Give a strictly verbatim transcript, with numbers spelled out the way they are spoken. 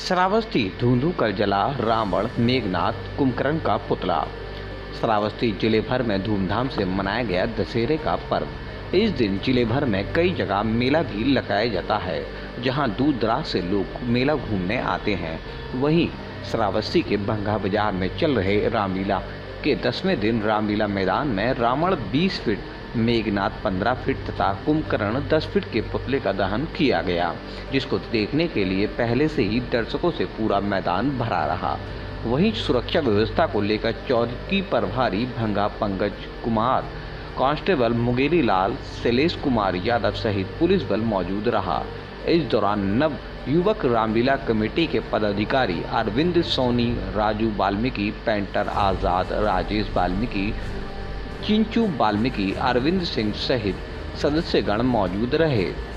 श्रावस्ती धूंधू कर जला रावण मेघनाथ कुंभकर्ण का पुतला। श्रावस्ती जिले भर में धूमधाम से मनाया गया दशहरे का पर्व। इस दिन जिले भर में कई जगह मेला भी लगाया जाता है, जहां दूर दराज से लोग मेला घूमने आते हैं। वहीं श्रावस्ती के भंगा बाजार में चल रहे रामलीला के दसवें दिन रामलीला मैदान में रावण बीस फीट, मेघनाथ पंद्रह फीट तथा कुंभकर्ण दस फीट के पुतले का दहन किया गया, जिसको देखने के लिए पहले से ही दर्शकों से पूरा मैदान भरा रहा। वहीं सुरक्षा व्यवस्था को लेकर चौकी प्रभारी भंगा पंकज कुमार, कांस्टेबल मुंगेरी लाल, शैलेश कुमार यादव सहित पुलिस बल मौजूद रहा। इस दौरान नव युवक रामलीला कमेटी के पदाधिकारी अरविंद सोनी, राजू वाल्मीकि, पेंटर आजाद, राजेश वाल्मीकि, चिंचू वाल्मीकि, अरविंद सिंह सहित सदस्यगण मौजूद रहे।